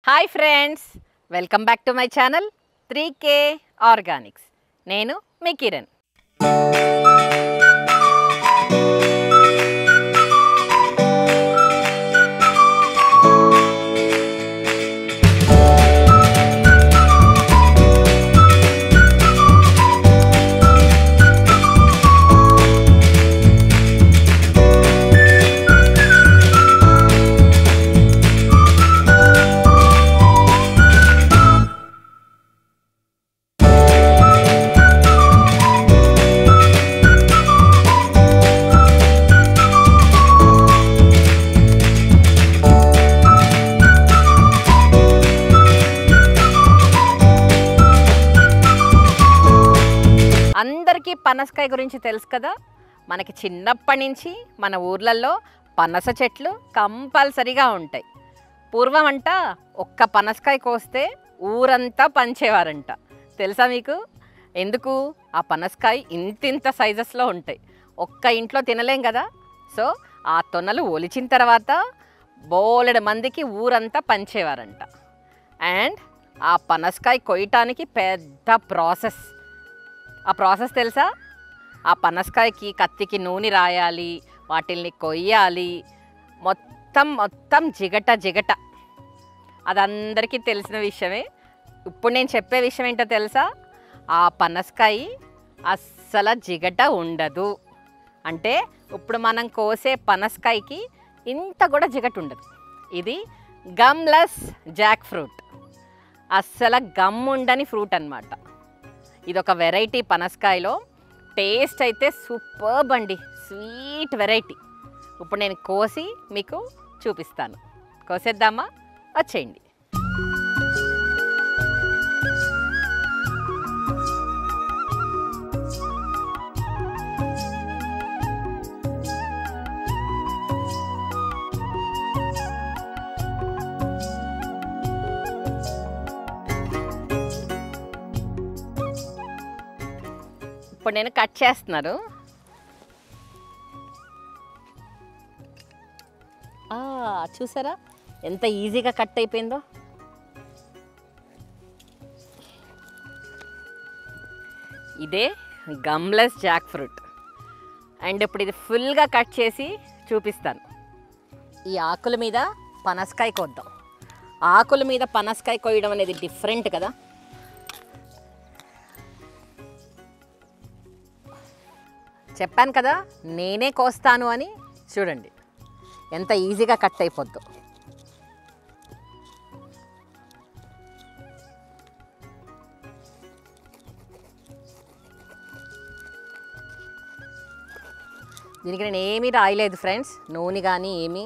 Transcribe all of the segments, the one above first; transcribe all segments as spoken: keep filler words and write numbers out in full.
Hi friends, welcome back to my channel three K Organics. నేను మీ కిరణ్. అందరికీ పనసకాయ గురించి తెలుసు కదా. మనకి చిన్నప్పటి నుంచి మన ఊర్లలో పనస చెట్లు కంపల్సరీగా ఉంటాయి. పూర్వం అంట ఒక్క పనసకాయ కోస్తే ఊరంతా పంచేవారంట. తెలుసా మీకు? ఎందుకు? ఆ పనసకాయ ఇంతింత సైజెస్లో ఉంటాయి. ఒక్క ఇంట్లో తినలేం కదా. సో ఆ తొనలు ఒలిచిన తర్వాత బోలెడు మందికి ఊరంతా పంచేవారంట. అండ్ ఆ పనసకాయ కొయ్యటానికి పెద్ద ప్రాసెస్. ఆ ప్రాసెస్ తెలుసా? ఆ పనసకాయకి కత్తికి నూనె రాయాలి, వాటిల్ని కొయ్యాలి, మొత్తం మొత్తం జిగట జిగట. అది అందరికీ తెలిసిన విషయమే. ఇప్పుడు నేను చెప్పే విషయం ఏంటో తెలుసా? ఆ పనసకాయ అస్సలు జిగట ఉండదు. అంటే ఇప్పుడు మనం కోసే పనసకాయకి ఇంత కూడా జిగట ఉండదు. ఇది గమ్లెస్ జాక్ ఫ్రూట్. అస్సలు గమ్ ఉండని ఫ్రూట్ అన్నమాట. ఇది ఒక వెరైటీ పనసకాయలో. టేస్ట్ అయితే సూపర్బ్ అండి, స్వీట్ వెరైటీ. ఇప్పుడు నేను కోసి మీకు చూపిస్తాను. కోసేద్దామా? వచ్చేయండి. ఇప్పుడు నేను కట్ చేస్తున్నాను. చూసారా ఎంత ఈజీగా కట్ అయిపోయిందో? ఇదే గమ్లెస్ జాక్ ఫ్రూట్. అండ్ ఇప్పుడు ఇది ఫుల్గా కట్ చేసి చూపిస్తాను. ఈ ఆకుల మీద పనసకాయ కోద్దాం. ఆకుల మీద పనసకాయ కోయడం అనేది డిఫరెంట్ కదా. చెప్పాను కదా నేనే కోస్తాను అని. చూడండి ఎంత ఈజీగా కట్ అయిపోద్దో. దీనికి నేను ఏమీ రాయలేదు ఫ్రెండ్స్, నూనె కానీ ఏమీ.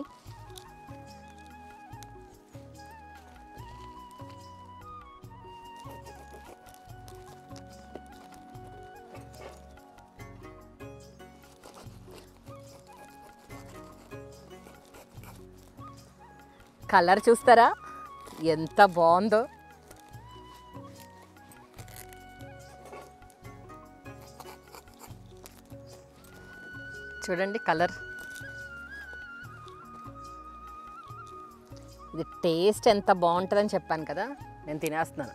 కలర్ చూస్తారా ఎంత బాగుందో? చూడండి కలర్. ఇది టేస్ట్ ఎంత బాగుంటుందని చెప్పాను కదా. నేను తినేస్తున్నాను.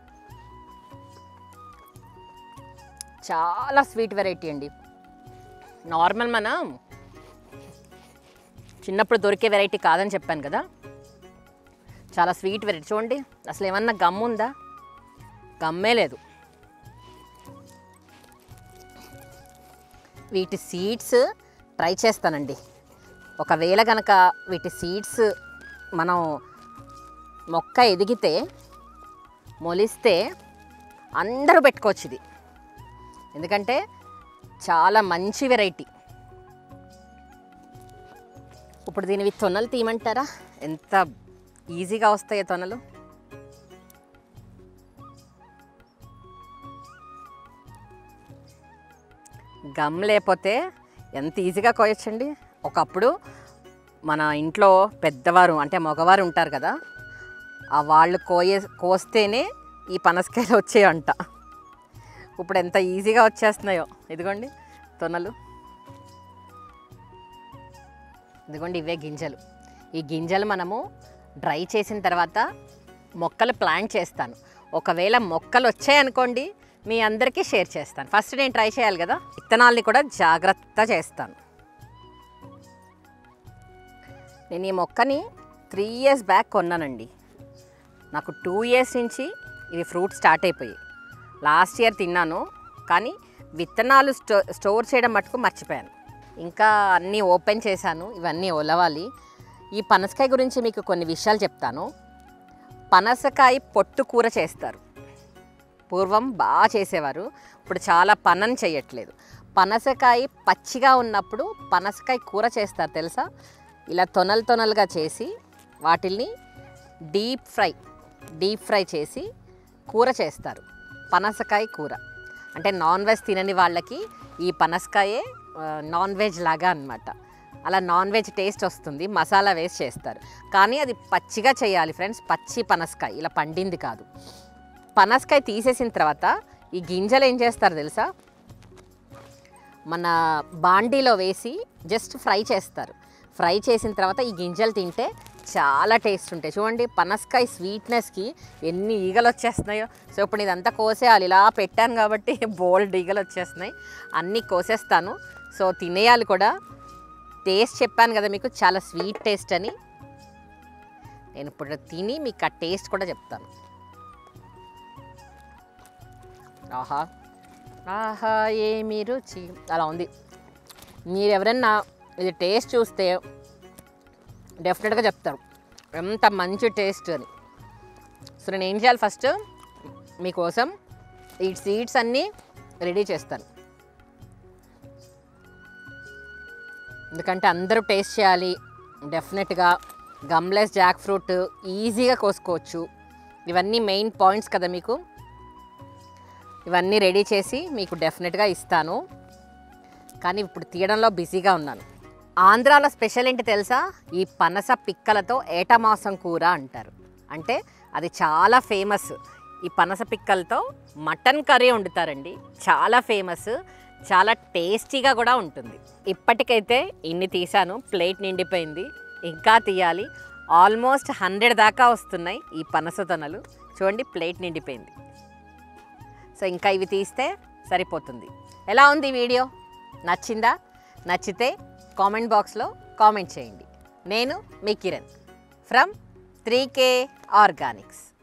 చాలా స్వీట్ వెరైటీ అండి. నార్మల్ మనం చిన్నప్పుడు దొరికే వెరైటీ కాదని చెప్పాను కదా. చాలా స్వీట్ వెరైటీ. చూడండి అసలు ఏమన్నా గమ్ ఉందా? గమ్మే లేదు. వీటి సీడ్స్ ట్రై చేస్తానండి. ఒకవేళ కనుక వీటి సీడ్స్ మనం మొక్క ఎదిగితే మొలిస్తే అందరూ పెట్టుకోవచ్చు ఇది. ఎందుకంటే చాలా మంచి వెరైటీ. ఇప్పుడు దీనివి తొనలు తీయమంటారా? ఎంత ఈజీగా వస్తాయి తొనలు. గమ్ లేకపోతే ఎంత ఈజీగా కోయొచ్చండి. ఒకప్పుడు మన ఇంట్లో పెద్దవారు అంటే మగవారు ఉంటారు కదా, ఆ వాళ్ళు కోయే కోస్తేనే ఈ పనసకాయలు వచ్చేయంట. ఇప్పుడు ఎంత ఈజీగా వచ్చేస్తున్నాయో. ఇదిగోండి తొనలు. ఇదిగోండి ఇవే గింజలు. ఈ గింజలు మనము డ్రై చేసిన తర్వాత మొక్కలు ప్లాంట్ చేస్తాను. ఒకవేళ మొక్కలు వచ్చాయనుకోండి మీ అందరికీ షేర్ చేస్తాను. ఫస్ట్ నేను ట్రై చేయాలి కదా. విత్తనాల్ని కూడా జాగ్రత్త చేస్తాను. నేను ఈ మొక్కని త్రీ ఇయర్స్ బ్యాక్ కొన్నానండి. నాకు టూ ఇయర్స్ నుంచి ఇది ఫ్రూట్ స్టార్ట్ అయిపోయి లాస్ట్ ఇయర్ తిన్నాను. కానీ విత్తనాలు స్టో స్టోర్ చేయడం మటుకు మర్చిపోయాను. ఇంకా అన్నీ ఓపెన్ చేశాను. ఇవన్నీ ఒలవాలి. ఈ పనసకాయ గురించి మీకు కొన్ని విషయాలు చెప్తాను. పనసకాయ పొట్టు కూర చేస్తారు. పూర్వం బాగా చేసేవారు. ఇప్పుడు చాలా పనని చేయట్లేదు. పనసకాయ పచ్చిగా ఉన్నప్పుడు పనసకాయ కూర చేస్తారు తెలుసా. ఇలా తొనలు తొనలుగా చేసి వాటిల్ని డీప్ ఫ్రై డీప్ ఫ్రై చేసి కూర చేస్తారు. పనసకాయ కూర అంటే నాన్ వెజ్ తినని వాళ్ళకి ఈ పనసకాయే నాన్ వెజ్ లాగా అన్నమాట. అలా నాన్ వెజ్ టేస్ట్ వస్తుంది. మసాలా వేసి చేస్తారు. కానీ అది పచ్చిగా చేయాలి ఫ్రెండ్స్. పచ్చి పనసకాయ ఇలా పండింది కాదు. పనసకాయ తీసేసిన తర్వాత ఈ గింజలు ఏం చేస్తారు తెలుసా, మన బాండీలో వేసి జస్ట్ ఫ్రై చేస్తారు. ఫ్రై చేసిన తర్వాత ఈ గింజలు తింటే చాలా టేస్ట్ ఉంటాయి. చూడండి పనసకాయ స్వీట్నెస్కి ఎన్ని ఈగలు వచ్చేస్తున్నాయో. సో ఇప్పుడు ఇదంతా కోసేయాలి. ఇలా పెట్టాను కాబట్టి బోల్డ్ ఈగలు వచ్చేస్తున్నాయి. అన్నీ కోసేస్తాను. సో తినేయాలి కూడా. టేస్ట్ చెప్పాను కదా మీకు, చాలా స్వీట్ టేస్ట్ అని. నేను ఇప్పుడు తిని మీకు ఆ టేస్ట్ కూడా చెప్తాను. ఆహా ఆహా ఏమి రుచి అలా ఉంది. మీరు ఎవరన్నా ఇది టేస్ట్ చూస్తే డెఫినెట్గా చెప్తారు ఎంత మంచి టేస్ట్ అని. సో నేను ఏం చేయాలి, ఫస్ట్ మీకోసం ఈ సీడ్స్ అన్నీ రెడీ చేస్తాను. ఎందుకంటే అందరూ టేస్ట్ చేయాలి. డెఫినెట్గా గమ్లెస్ జాక్ ఫ్రూట్ ఈజీగా కోసుకోవచ్చు. ఇవన్నీ మెయిన్ పాయింట్స్ కదా మీకు. ఇవన్నీ రెడీ చేసి మీకు డెఫినెట్గా ఇస్తాను. కానీ ఇప్పుడు తీయడంలో బిజీగా ఉన్నాను. ఆంధ్రాలో స్పెషల్ ఏంటి తెలుసా, ఈ పనస పిక్కలతో ఏటమాసం కూర అంటారు. అంటే అది చాలా ఫేమస్. ఈ పనస పిక్కలతో మటన్ కర్రీ వండుతారండి. చాలా ఫేమస్, చాలా టేస్టీగా కూడా ఉంటుంది. ఇప్పటికైతే ఇన్ని తీసాను, ప్లేట్ నిండిపోయింది. ఇంకా తీయాలి. ఆల్మోస్ట్ హండ్రెడ్ దాకా వస్తున్నాయి ఈ పనస తొనలు. చూడండి ప్లేట్ నిండిపోయింది. సో ఇంకా ఇవి తీస్తే సరిపోతుంది. ఎలా ఉంది వీడియో? నచ్చిందా? నచ్చితే కామెంట్ బాక్స్లో కామెంట్ చేయండి. నేను మీ Kiran from three K Organics.